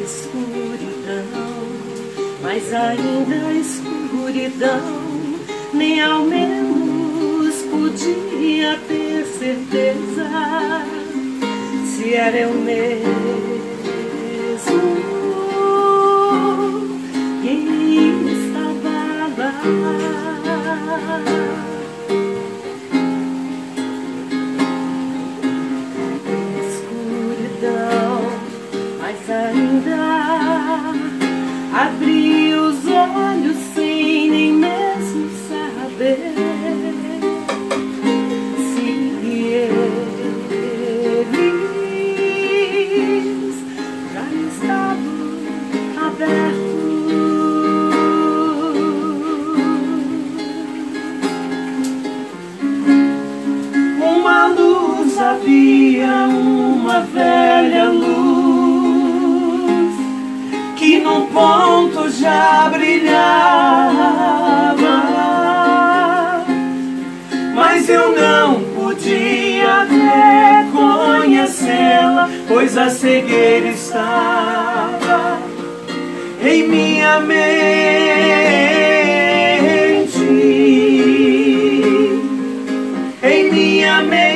escuridão, mas ainda a escuridão nem ao menos podia ter certeza se era eu mesmo quem estava lá. Escuridão, mas ainda abri os olhos sem nem mesmo saber se eles já estavam abertos. Uma luz havia, uma velha luz que num ponto já brilhava, mas eu não podia reconhecê-la, pois a cegueira estava em minha mente, em minha mente.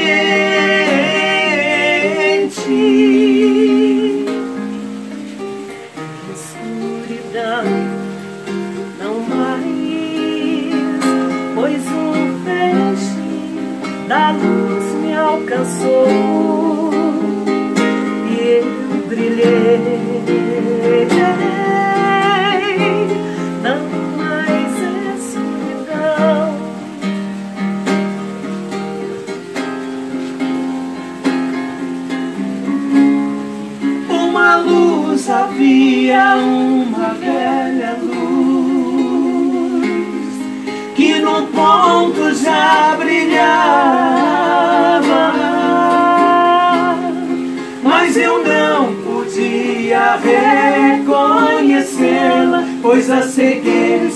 Escuridão, não mais, pois um feixe da luz me alcançou e eu brilhei. Não mais escuridão. Uma luz havia, uma velha luz que no ponto já brilhava, mas eu não podia reconhecê-la, pois a cegueira